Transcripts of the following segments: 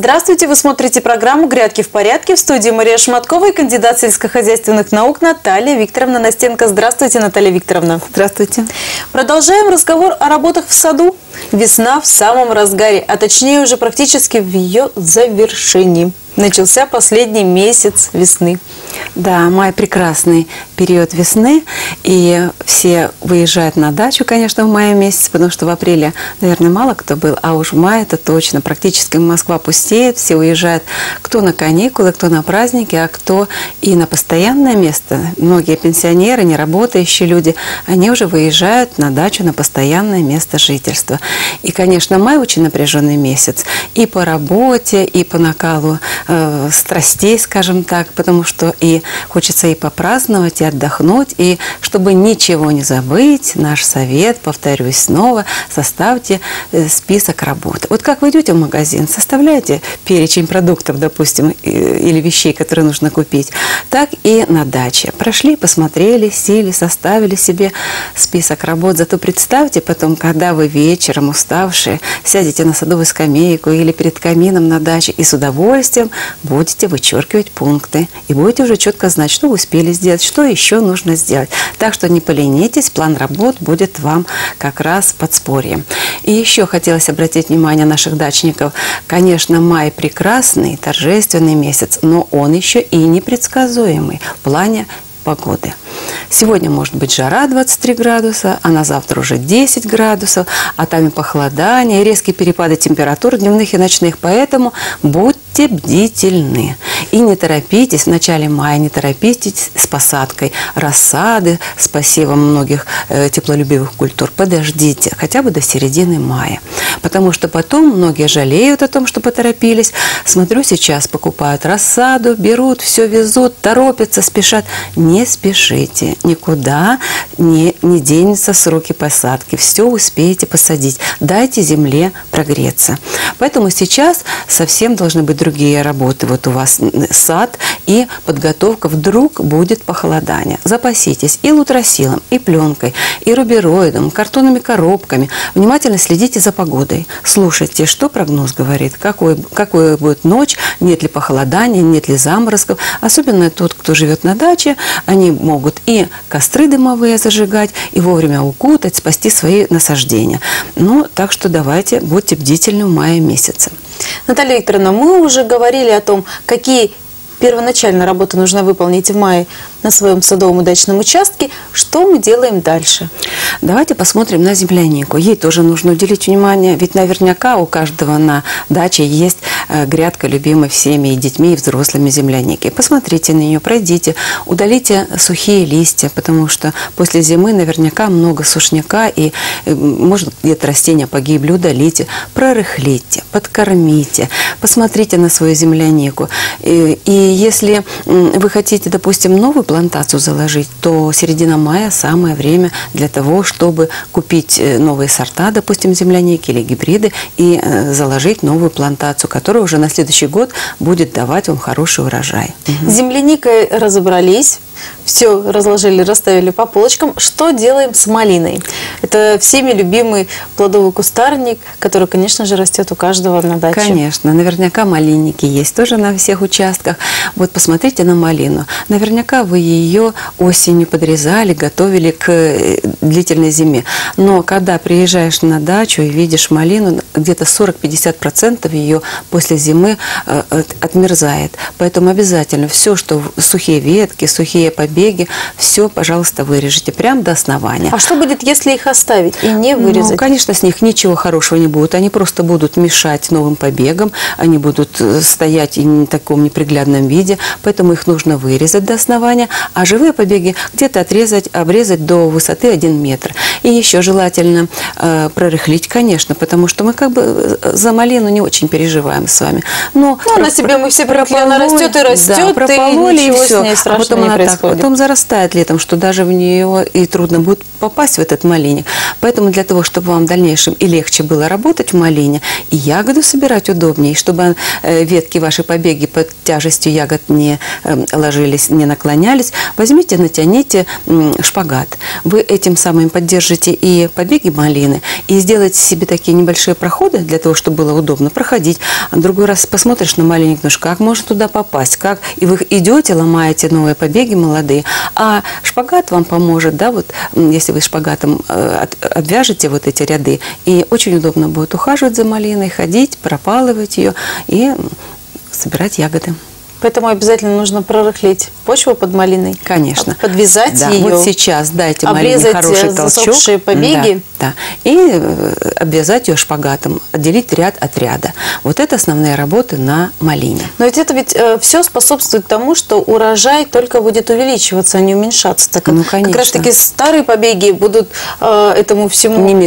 Здравствуйте! Вы смотрите программу «Грядки в порядке». В студии Мария Шматкова и кандидат сельскохозяйственных наук Наталья Викторовна Настенко. Здравствуйте, Наталья Викторовна. Здравствуйте. Продолжаем разговор о работах в саду. Весна в самом разгаре, а точнее уже практически в ее завершении. Начался последний месяц весны. Да, май – прекрасный период весны, и все выезжают на дачу, конечно, в мае месяце, потому что в апреле, наверное, мало кто был, а уж в мае это точно. Практически Москва пустеет, все уезжают кто на каникулы, кто на праздники, а кто и на постоянное место. Многие пенсионеры, неработающие люди, они уже выезжают на дачу, на постоянное место жительства. И, конечно, май очень напряженный месяц и по работе, и по накалу страстей, скажем так, потому что и хочется и попраздновать, и отдохнуть, и чтобы ничего не забыть, наш совет, повторюсь снова, составьте список работ. Вот как вы идете в магазин, составляете перечень продуктов, допустим, или вещей, которые нужно купить, так и на даче. Прошли, посмотрели, сели, составили себе список работ. Зато представьте потом, когда вы вечером уставшие сядете на садовую скамейку или перед камином на даче и с удовольствием будете вычеркивать пункты и будете уже четко знать, что вы успели сделать, что еще нужно сделать. Так что не поленитесь, план работ будет вам как раз подспорьем. И еще хотелось обратить внимание наших дачников. Конечно, май прекрасный, торжественный месяц, но он еще и непредсказуемый в плане погоды. Сегодня может быть жара 23 градуса, а на завтра уже 10 градусов, а там и похолодание, и резкие перепады температур дневных и ночных. Поэтому будьте бдительны. И не торопитесь, в начале мая не торопитесь с посадкой рассады, с посевом многих теплолюбивых культур. Подождите хотя бы до середины мая. Потому что потом многие жалеют о том, что поторопились. Смотрю, сейчас покупают рассаду, берут, все везут, торопятся, спешат. Не спешите, никуда не денется сроки посадки. Все успеете посадить. Дайте земле прогреться. Поэтому сейчас совсем должны быть другие работы. Вот у вас сад и подготовка. Вдруг будет похолодание. Запаситесь и лутросилом, и пленкой, и рубероидом, картонными коробками. Внимательно следите за погодой. Слушайте, что прогноз говорит, какой будет ночь, нет ли похолодания, нет ли заморозков. Особенно тот, кто живет на даче, они могут и костры дымовые зажигать, и вовремя укутать, спасти свои насаждения. Ну, так что давайте, будьте бдительны в мае месяце. Наталья Викторовна, мы уже говорили о том, какие первоначально работы нужно выполнить в мае на своем садовом и дачном участке. Что мы делаем дальше? Давайте посмотрим на землянику. Ей тоже нужно уделить внимание, ведь наверняка у каждого на даче есть грядка, любимая всеми и детьми, и взрослыми земляники. Посмотрите на нее, пройдите, удалите сухие листья, потому что после зимы наверняка много сушняка, и может где-то растения погибли, удалите, прорыхлите, подкормите, посмотрите на свою землянику. И если вы хотите, допустим, новую плантацию заложить, то середина мая самое время для того, чтобы купить новые сорта, допустим, земляники или гибриды, и заложить новую плантацию, которая уже на следующий год будет давать вам хороший урожай. С земляникой разобрались, все разложили, расставили по полочкам. Что делаем с малиной? Это всеми любимый плодовый кустарник, который, конечно же, растет у каждого на даче. Конечно, наверняка малинники есть тоже на всех участках. Вот посмотрите на малину. Наверняка вы ее осенью подрезали, готовили к длительной зиме. Но когда приезжаешь на дачу и видишь малину, где-то 40-50% ее после зимы отмерзает. Поэтому обязательно все, что сухие ветки, сухие побеги, все, пожалуйста, вырежите прямо до основания. А что будет, если их оставить и не вырезать? Ну, конечно, с них ничего хорошего не будет. Они просто будут мешать новым побегам, они будут стоять в таком неприглядном виде, поэтому их нужно вырезать до основания, а живые побеги где-то обрезать до высоты 1 метр. И еще желательно прорыхлить, конечно, потому что мы как бы за малину не очень переживаем с вами. Но на себе мы все привыкли, она растет и растет, да, пропололи, и ничего и все. с ней страшного не происходит. Потом зарастает летом, что даже в нее и трудно будет попасть в этот малиник. Поэтому для того, чтобы вам в дальнейшем и легче было работать в малине, и ягоду собирать удобнее, чтобы ветки, ваши побеги под тяжестью ягод не ложились, не наклонялись, возьмите, натяните шпагат. Вы этим самым поддержите и побеги малины, И сделайте себе такие небольшие проходы для того, чтобы было удобно проходить. А другой раз посмотришь на малине, думаешь, как можно туда попасть, как. И вы идете, ломаете новые побеги молодые. А шпагат вам поможет, да, вот если вы шпагатом обвяжете вот эти ряды, и очень удобно будет ухаживать за малиной, ходить, пропалывать ее и собирать ягоды. Поэтому обязательно нужно прорыхлить почву под малиной. Конечно. Подвязать да, ее. Вот сейчас дайте малине хороший толчок. Засохшие побеги. Да, да. И обвязать ее шпагатом, отделить ряд от ряда. Вот это основные работы на малине. Но ведь все способствует тому, что урожай только будет увеличиваться, а не уменьшаться. Так как, как раз таки старые побеги будут этому всему не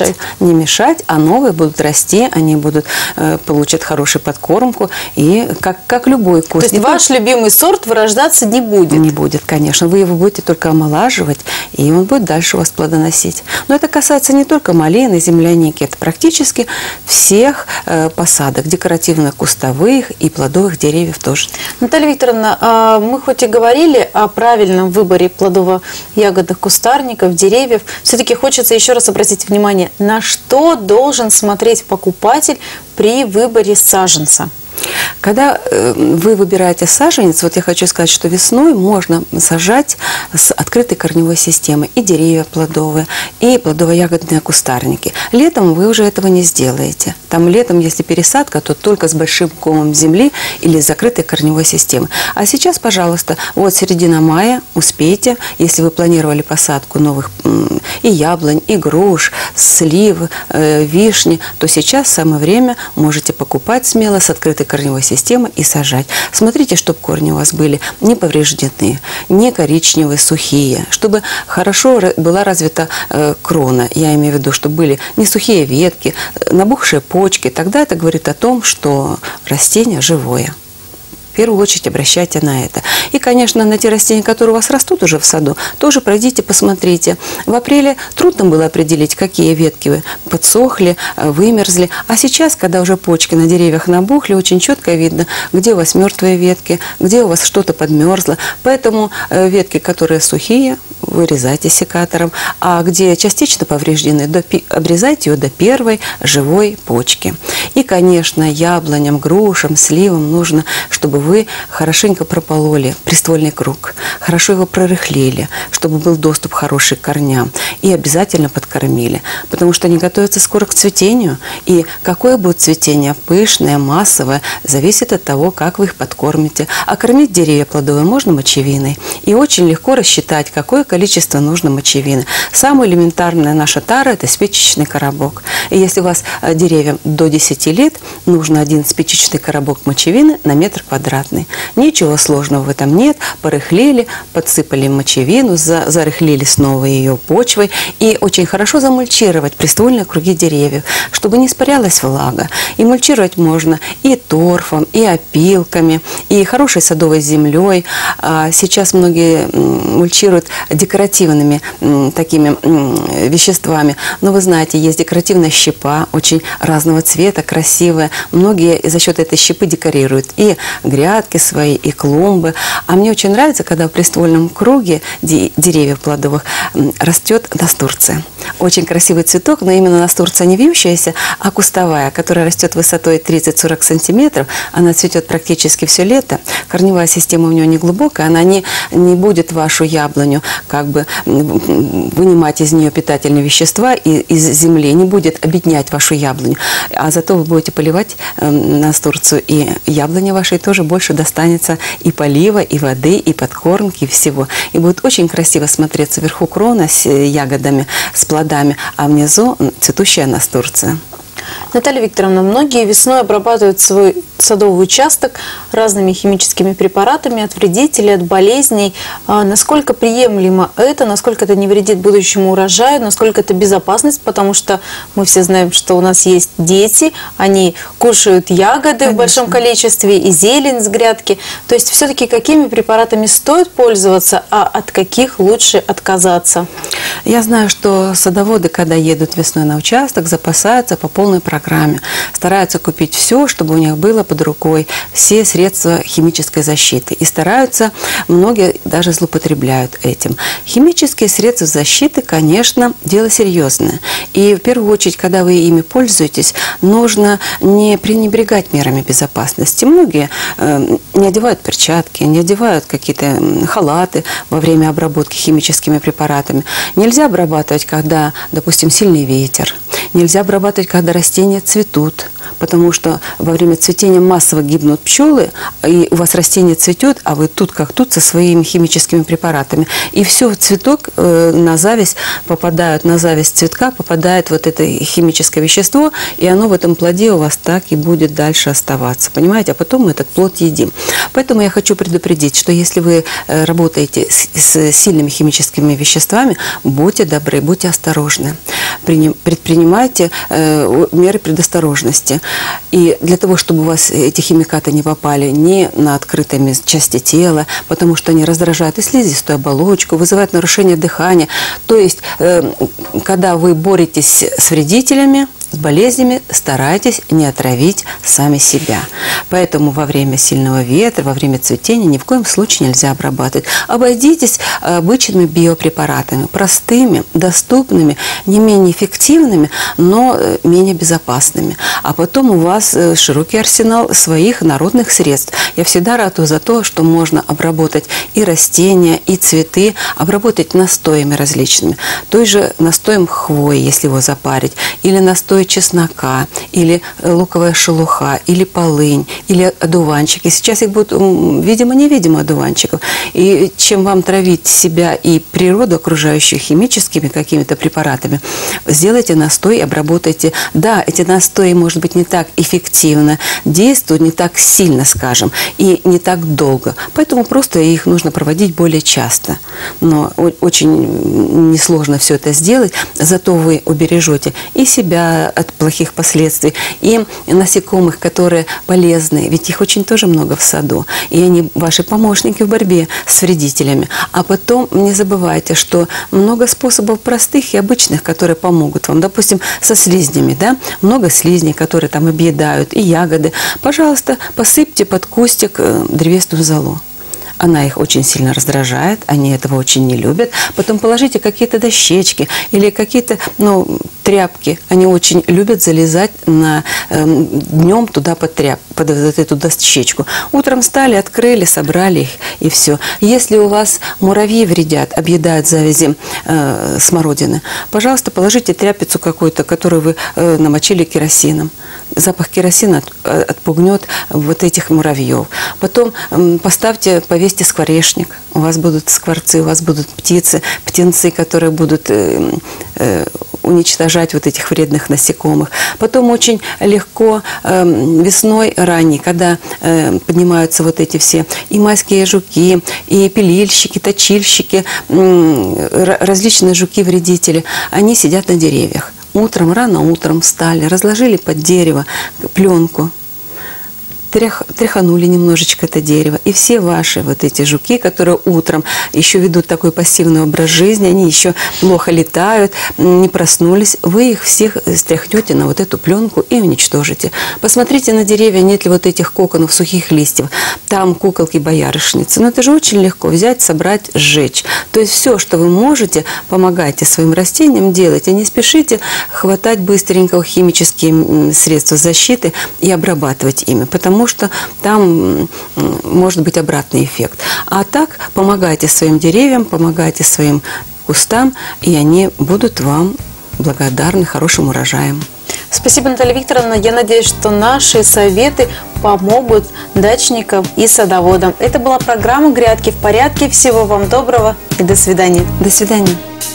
мешать, а новые будут расти, они будут получат хорошую подкормку. И как любой куст. То есть ваш любимый сорт вырождаться не будет? Не будет, конечно. Вы его будете только омолаживать, и он будет дальше у вас плодоносить. Но это касается не только малины, земляники, это практически всех посадок, декоративных, кустовых и плодовых деревьев тоже. Наталья Викторовна, мы хоть и говорили о правильном выборе плодово-ягодных кустарников, деревьев, все-таки хочется еще раз обратить внимание, на что должен смотреть покупатель при выборе саженца. Когда вы выбираете саженец, вот я хочу сказать, что весной можно сажать с открытой корневой системой и деревья плодовые, и плодово-ягодные кустарники. Летом вы уже этого не сделаете. Там летом, если пересадка, то только с большим комом земли или с закрытой корневой системой. А сейчас, пожалуйста, вот середина мая, успейте, если вы планировали посадку новых и яблонь, и груш, слив, вишни, то сейчас самое время можете покупать смело с открытой корневой системы и сажать. Смотрите, чтобы корни у вас были не повреждены, не коричневые, сухие, чтобы хорошо была развита крона. Я имею в виду, чтобы были не сухие ветки, набухшие почки. Тогда это говорит о том, что растение живое. В первую очередь обращайте на это. И, конечно, на те растения, которые у вас растут уже в саду, тоже пройдите, посмотрите. В апреле трудно было определить, какие ветки подсохли, вымерзли. А сейчас, когда уже почки на деревьях набухли, очень четко видно, где у вас мертвые ветки, где у вас что-то подмерзло. Поэтому ветки, которые сухие, вырезайте секатором, а где частично повреждены, обрезайте ее до первой живой почки. И, конечно, яблоням, грушам, сливам нужно, чтобы вы хорошенько пропололи приствольный круг, хорошо его прорыхлили, чтобы был доступ хороший к корням, и обязательно подкормили, потому что они готовятся скоро к цветению, и какое будет цветение, пышное, массовое, зависит от того, как вы их подкормите. А кормить деревья плодовые можно мочевиной, и очень легко рассчитать, какое количество нужно мочевины. Самая элементарная наша тара – это спичечный коробок. И если у вас деревьям до 10 лет, нужно один спичечный коробок мочевины на метр квадратный. Ничего сложного в этом нет. Порыхлили, подсыпали мочевину, зарыхлили снова ее почвой. И очень хорошо замульчировать приствольные круги деревьев, чтобы не испарялась влага. И мульчировать можно и торфом, и опилками, и хорошей садовой землей. Сейчас многие мульчируют декоративными такими веществами. Но вы знаете, есть декоративная щепа, очень разного цвета, красивая. Многие за счет этой щепы декорируют и грядки свои, и клумбы. А мне очень нравится, когда в приствольном круге деревьев плодовых растет настурция. Очень красивый цветок, но именно настурция не вьющаяся, а кустовая, которая растет высотой 30-40 сантиметров. Она цветет практически все лето. Корневая система у нее не глубокая, она не будет вашу яблоню как бы вынимать из нее питательные вещества из земли, не будет обеднять вашу яблоню. А зато вы будете поливать настурцию, и яблоне вашей тоже больше достанется и полива, и воды, и подкормки, и всего. И будет очень красиво смотреться вверху крона с ягодами, с плодами, а внизу цветущая настурция. Наталья Викторовна, многие весной обрабатывают свой садовый участок разными химическими препаратами от вредителей, от болезней. Насколько приемлемо это, насколько это не вредит будущему урожаю, насколько это безопасность, потому что мы все знаем, что у нас есть дети, они кушают ягоды, конечно, в большом количестве, и зелень с грядки. То есть все-таки какими препаратами стоит пользоваться, а от каких лучше отказаться? Я знаю, что садоводы, когда едут весной на участок, запасаются по полной программе. Стараются купить все, чтобы у них было под рукой, все средства химической защиты. И стараются, многие даже злоупотребляют этим. Химические средства защиты, конечно, дело серьезное. И в первую очередь, когда вы ими пользуетесь, нужно не пренебрегать мерами безопасности. Многие не одевают перчатки, не одевают какие-то халаты во время обработки химическими препаратами. Нельзя обрабатывать, когда, допустим, сильный ветер. Нельзя обрабатывать, когда растения цветут, потому что во время цветения массово гибнут пчелы, и у вас растение цветет, а вы тут как тут со своими химическими препаратами. И все в цветок на зависть попадают, на зависть цветка попадает вот это химическое вещество, и оно в этом плоде у вас так и будет дальше оставаться. Понимаете? А потом мы этот плод едим. Поэтому я хочу предупредить, что если вы работаете с сильными химическими веществами, будьте добры, будьте осторожны. Предпринимайте меры предосторожности. И для того, чтобы у вас эти химикаты не попали ни на открытые части тела, потому что они раздражают и слизистую оболочку, вызывают нарушение дыхания. То есть, когда вы боретесь с вредителями, с болезнями, старайтесь не отравить сами себя. Поэтому во время сильного ветра, во время цветения ни в коем случае нельзя обрабатывать. Обойдитесь обычными биопрепаратами, простыми, доступными, не менее эффективными, но менее безопасными. А потом у вас широкий арсенал своих народных средств. Я всегда ратую за то, что можно обработать и растения, и цветы, обработать настоями различными. Той же настоем хвои, если его запарить, или настой чеснока, или луковая шелуха, или полынь, или одуванчики. Сейчас их будет, видимо-невидимо, одуванчиков. И чем вам травить себя и природу окружающую химическими какими-то препаратами, сделайте настой, обработайте. Да, эти настои, может быть, не так эффективно действуют, не так сильно, скажем, и не так долго. Поэтому просто их нужно проводить более часто. Но очень несложно все это сделать, зато вы убережете и себя от плохих последствий, и насекомых, которые полезны, ведь их очень тоже много в саду, и они ваши помощники в борьбе с вредителями. А потом не забывайте, что много способов простых и обычных, которые помогут вам. Допустим, со слизнями, да, много слизней, которые там объедают, и ягоды. Пожалуйста, посыпьте под кустик древесную золу. Она их очень сильно раздражает, они этого очень не любят. Потом положите какие-то дощечки или какие-то тряпки. Они очень любят залезать днем туда под вот эту дощечку. Утром встали, открыли, собрали их и все. Если у вас муравьи вредят, объедают завязи смородины, пожалуйста, положите тряпицу какую-то, которую вы намочили керосином. Запах керосина отпугнет вот этих муравьев. Потом повесьте скворечник. У вас будут скворцы, у вас будут птенцы, которые будут уничтожать вот этих вредных насекомых. Потом очень легко весной ранней, когда поднимаются вот эти все и майские жуки, и пилильщики, точильщики, различные жуки-вредители, они сидят на деревьях. Рано утром встали, разложили под дерево пленку, тряханули немножечко это дерево. И все ваши вот эти жуки, которые утром еще ведут такой пассивный образ жизни, они еще плохо летают, не проснулись, вы их всех стряхнете на вот эту пленку и уничтожите. Посмотрите на деревья, нет ли вот этих коконов сухих листьев. Там куколки-боярышницы. Но это же очень легко взять, собрать, сжечь. То есть все, что вы можете, помогайте своим растениям делать. И не спешите хватать быстренько химические средства защиты и обрабатывать ими. Потому что там может быть обратный эффект. А так помогайте своим деревьям, помогайте своим кустам, и они будут вам благодарны хорошим урожаем. Спасибо, Наталья Викторовна. Я надеюсь, что наши советы помогут дачникам и садоводам. Это была программа «Грядки в порядке». Всего вам доброго и до свидания. До свидания.